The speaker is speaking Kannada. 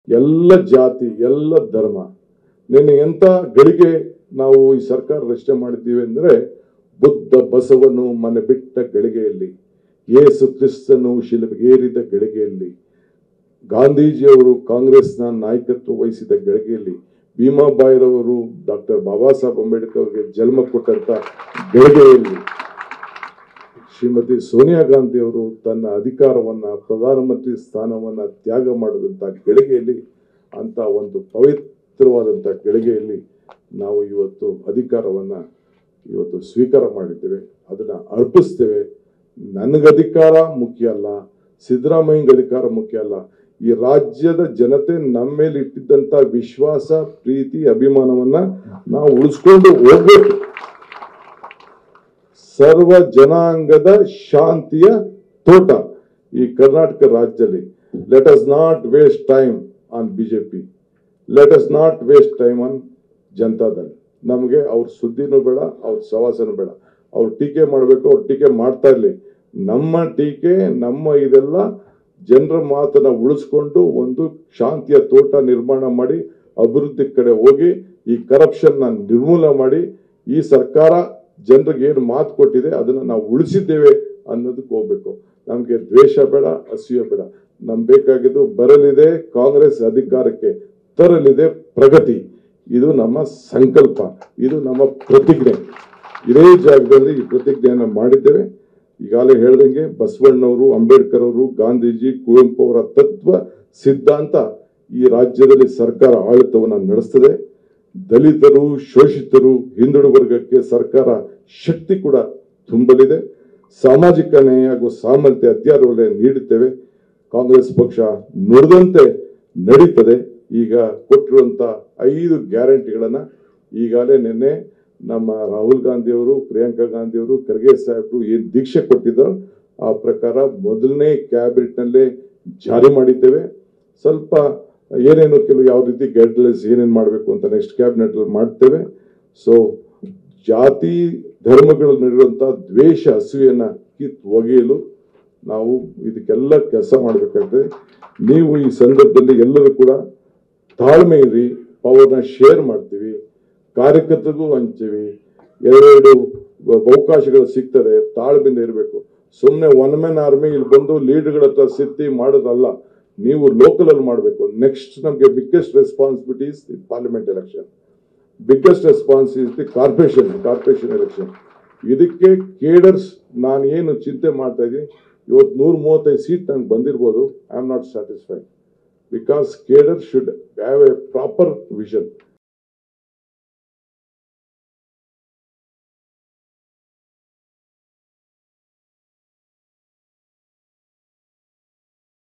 ಎಲ್ಲ ಜಾತಿ ಎಲ್ಲ ಧರ್ಮ ನಿನ್ನೆ ಎಂತ ಗಳಿಗೆ ನಾವು ಈ ಸರ್ಕಾರ ರಚನೆ ಮಾಡಿದ್ದೀವಿ ಅಂದರೆ ಬುದ್ಧ ಬಸವನು ಮನೆ ಬಿಟ್ಟ ಗಳಿಗೆಯಲ್ಲಿ ಯೇಸು ಕ್ರಿಸ್ತನು ಶಿಲುಬೆಗೇರಿದ ಗಳಿಗೆಯಲ್ಲಿ ಗಾಂಧೀಜಿಯವರು ಕಾಂಗ್ರೆಸ್ನ ನಾಯಕತ್ವ ವಹಿಸಿದ ಗಳಿಗೆಯಲ್ಲಿ ಭೀಮಾಬಾಯಿರವರು ಡಾಕ್ಟರ್ ಬಾಬಾ ಸಾಹೇಬ್ ಅಂಬೇಡ್ಕರ್ ಅವರಿಗೆ ಜನ್ಮ ಕೊಟ್ಟಂತ ಗಳಿಗೆಯಲ್ಲಿ ಶ್ರೀಮತಿ ಸೋನಿಯಾ ಗಾಂಧಿ ಅವರು ತನ್ನ ಅಧಿಕಾರವನ್ನ ಪ್ರಧಾನಮಂತ್ರಿ ಸ್ಥಾನವನ್ನ ತ್ಯಾಗ ಮಾಡಿದಂಥ ಗಳಿಗೆಯಲ್ಲಿ ಅಂತ ಒಂದು ಪವಿತ್ರವಾದಂಥ ಗಳಿಗೆಯಲ್ಲಿ ನಾವು ಇವತ್ತು ಅಧಿಕಾರವನ್ನ ಇವತ್ತು ಸ್ವೀಕಾರ ಮಾಡಿದ್ದೇವೆ, ಅದನ್ನ ಅರ್ಪಿಸ್ತೇವೆ. ನನಗೆ ಅಧಿಕಾರ ಮುಖ್ಯ ಅಲ್ಲ, ಸಿದ್ದರಾಮಯ್ಯಂಗೆ ಅಧಿಕಾರ ಮುಖ್ಯ ಅಲ್ಲ. ಈ ರಾಜ್ಯದ ಜನತೆ ನಮ್ಮ ಮೇಲೆ ಇಟ್ಟಿದ್ದಂತ ವಿಶ್ವಾಸ, ಪ್ರೀತಿ, ಅಭಿಮಾನವನ್ನ ನಾವು ಉಳಿಸ್ಕೊಂಡು ಹೋಗ್ಬೇಕು. ಸರ್ವ ಜನಾಂಗದ ಶಾಂತಿಯ ತೋಟ ಈ ಕರ್ನಾಟಕ ರಾಜ್ಯದಲ್ಲಿ. Let us not waste time on BJP, let us not waste time on Janata Dal. ನಮಗೆ ಅವ್ರ ಸುದ್ದಿನೂ ಬೇಡ, ಅವ್ರ ಸವಾಸನೂ ಬೇಡ. ಅವ್ರು ಟೀಕೆ ಮಾಡಬೇಕು, ಅವ್ರು ಟೀಕೆ ಮಾಡ್ತಾ ಇರಲಿ. ನಮ್ಮ ಟೀಕೆ, ನಮ್ಮ ಇದೆಲ್ಲ ಜನರ ಮಾತನ್ನ ಉಳಿಸ್ಕೊಂಡು ಒಂದು ಶಾಂತಿಯ ತೋಟ ನಿರ್ಮಾಣ ಮಾಡಿ ಅಭಿವೃದ್ಧಿ ಕಡೆ ಹೋಗಿ ಈ ಕರಪ್ಷನ್ ನಿರ್ಮೂಲನೆ ಮಾಡಿ ಈ ಸರ್ಕಾರ ಜನರಿಗೆ ಏನು ಮಾತು ಕೊಟ್ಟಿದೆ ಅದನ್ನ ನಾವು ಉಳಿಸಿದ್ದೇವೆ ಅನ್ನೋದಕ್ಕೆ ಹೋಗ್ಬೇಕು. ನಮ್ಗೆ ದ್ವೇಷ ಬೇಡ, ಅಸೂಯೆ ಬೇಡ. ನಮ್ಗೆ ಬೇಕಾಗಿದ್ದು ಬರಲಿದೆ ಕಾಂಗ್ರೆಸ್ ಅಧಿಕಾರಕ್ಕೆ ತರಲಿದೆ ಪ್ರಗತಿ. ಇದು ನಮ್ಮ ಸಂಕಲ್ಪ, ಇದು ನಮ್ಮ ಪ್ರತಿಜ್ಞೆ. ಇದೇ ಜಾಗದಲ್ಲಿ ಈ ಪ್ರತಿಜ್ಞೆಯನ್ನು ಮಾಡಿದ್ದೇವೆ. ಈಗಾಗಲೇ ಹೇಳ್ದಂಗೆ ಬಸವಣ್ಣವರು, ಅಂಬೇಡ್ಕರ್ ಅವರು, ಗಾಂಧೀಜಿ, ಕುವೆಂಪು ಅವರ ತತ್ವ ಸಿದ್ಧಾಂತ ಈ ರಾಜ್ಯದಲ್ಲಿ ಸರ್ಕಾರ ಆಡಳಿತವನ್ನು ನಡೆಸ್ತದೆ. ದಲಿತರು, ಶೋಷಿತರು, ಹಿಂದುಳಿದ ವರ್ಗಕ್ಕೆ ಸರ್ಕಾರ ಶಕ್ತಿ ಕೂಡ ತುಂಬಲಿದೆ. ಸಾಮಾಜಿಕ ನ್ಯಾಯ ಹಾಗೂ ಸಾಮರ್ಥ್ಯ ಅಧಿಕಾರವನ್ನೇ ನೀಡುತ್ತೇವೆ. ಕಾಂಗ್ರೆಸ್ ಪಕ್ಷ ನುಡಿದಂತೆ ನಡೀತದೆ. ಈಗ ಕೊಟ್ಟಿರುವಂತ 5 ಗ್ಯಾರಂಟಿಗಳನ್ನ ಈಗಾಗಲೇ ನಿನ್ನೆ ನಮ್ಮ ರಾಹುಲ್ ಗಾಂಧಿ ಅವರು, ಪ್ರಿಯಾಂಕಾ ಗಾಂಧಿ ಅವರು, ಖರ್ಗೆ ಸಾಹೇಬರು ಏನು ದೀಕ್ಷೆ ಕೊಟ್ಟಿದ್ದಾರೆ ಆ ಪ್ರಕಾರ ಮೊದಲನೇ ಕ್ಯಾಬಿನೆಟ್ ನಲ್ಲೇ ಜಾರಿ ಮಾಡಿದ್ದೇವೆ. ಸ್ವಲ್ಪ ಏನೇನು ಕೆಲವು ಯಾವ ರೀತಿ ಗೈಡ್ಲೈನ್ಸ್ ಏನೇನು ಮಾಡಬೇಕು ಅಂತ ನೆಕ್ಸ್ಟ್ ಕ್ಯಾಬಿನೆಟ್ ಅಲ್ಲಿ ಮಾಡ್ತೇವೆ. ಸೊ ಜಾತಿ ಧರ್ಮಗಳ ನಡುವಂಥ ದ್ವೇಷ, ಹಸುವೆಯನ್ನ ಒಗೆಯಲು ನಾವು ಇದಕ್ಕೆಲ್ಲ ಕೆಲಸ ಮಾಡಬೇಕಾಗ್ತದೆ. ನೀವು ಈ ಸಂದರ್ಭದಲ್ಲಿ ಎಲ್ಲರೂ ಕೂಡ ತಾಳ್ಮೆ ಇರಿ. ಪವರ್ನ ಶೇರ್ ಮಾಡ್ತೀವಿ, ಕಾರ್ಯಕರ್ತರಿಗೂ ಹಂಚ್ತೀವಿ. 2 ಅವಕಾಶಗಳು ಸಿಗ್ತದೆ, ತಾಳ್ಮೆಯಿಂದ ಇರಬೇಕು. ಸುಮ್ಮನೆ ಒನ್ ಮ್ಯಾನ್ ಆರ್ಮಿ ಇಲ್ಲಿ ಬಂದು ಲೀಡರ್ಗಳ ಹತ್ರ ಸಿತ್ತಿ ಮಾಡೋದಲ್ಲ. ನೀವು ಲೋಕಲ್ ಅಲ್ಲಿ ಮಾಡಬೇಕು. ನೆಕ್ಸ್ಟ್ ನಮಗೆ biggest responsibility is the parliament election, biggest response is the corporation election. ಇದಕ್ಕೆ ಕೇಡರ್ಸ್ ನಾನು ಏನು ಚಿಂತೆ ಮಾಡ್ತಾ ಇದ್ದೀನಿ, ಇವತ್ತು 135 ಸೀಟ್ ನಂಗೆ ಬಂದಿರ್ಬೋದು. I am not satisfied because cadre should have a proper vision.